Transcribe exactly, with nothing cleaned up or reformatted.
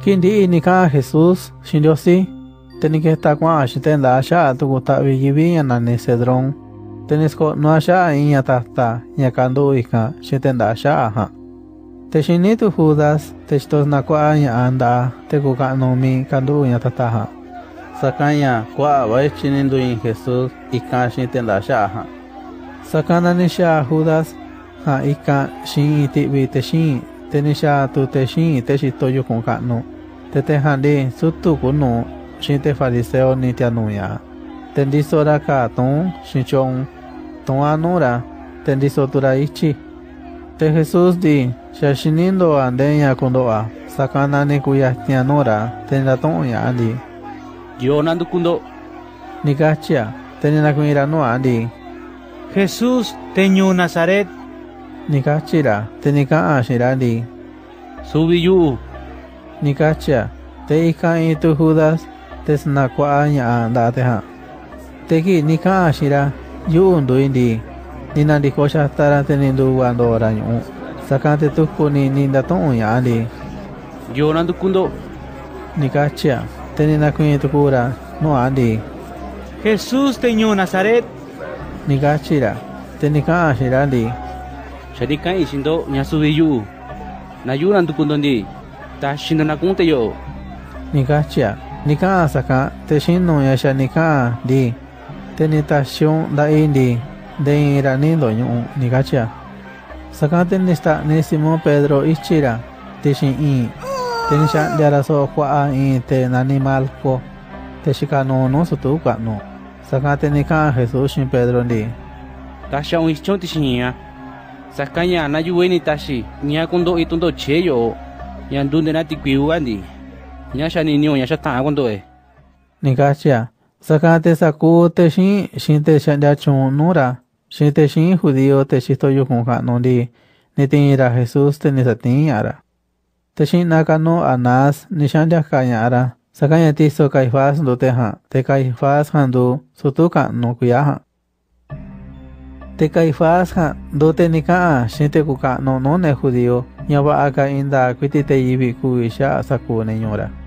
Kindi nika Jesús shindosi tenike takwa shitenda sha tukuta viyivi yanani Cedrón tenisko no sha inya tata nyakando ika shitenda sha ha Teshinitu Judas testos nakwa nya anda tekuka nomi kandu nya tata ha Sakanya kwa wa chinindu in Jesús ika shitenda sha ha Sakana nisha Judas ha ika shin itibi teshin tenisha tu teshin teshitoyo con kano tete handi sutu kuno shinte fariseo ni tianuya tendiso raka ton shinchon ton anura tendiso turaichi te Jesús di shashinindo andeya kundoa sakana ni kuya tianora tenda ton ya andi yo nandu kundo nikachia tenina kuira no andi Jesús teño Nazaret nikachira tenika ashirandi subiyu Nikachia, te ika itu Judas, tesna kwa anya andate ha. Teki nika ashira, yu undu indi, ninandi kosha tara tenindu wando oranyu. Sakante tuku ni ninda ton ya andi. yo nandu kundo Nikachia, tenina kuin tukura, no andi. Jesús teño Nazaret Nikachira, tenika ashira andi. shadika ishindo nya subiyu na yu nandu kundo ndi ta shinda na kunte yo Nikachia, nika saka, te shinno ya sha nika di. Tenita shun da indi, de iranindo yu, nikachia. Saka tenista ni Simón Pedro ichira, te shin i. Tenisha diaraso kwa i te nanimalko, te shikano no sutuka no. Saka tenika Jesús shin Pedro ndi. ta sha un ischon tishinya sakanya na yu weni tashi nya kundo itundo cheyo yandunde na tikwiu andi nya shani nyo nya shata kundo e Nikachia, saka te saku te shin shin te shandia chun nura, shin te shin judío te shisto yu kunka no ndi, ni tinira Jesús te nisatin yara. Te shin naka no anas ni shandia kanyara, sakanya tiso Caifás do te ha, te Caifás handu sutuka no kuyaha. Te Caifás ha, do te nika shin te kuka no no ne judío, nyaba aka inda kwiti te yibi kuisha saku ne nyora.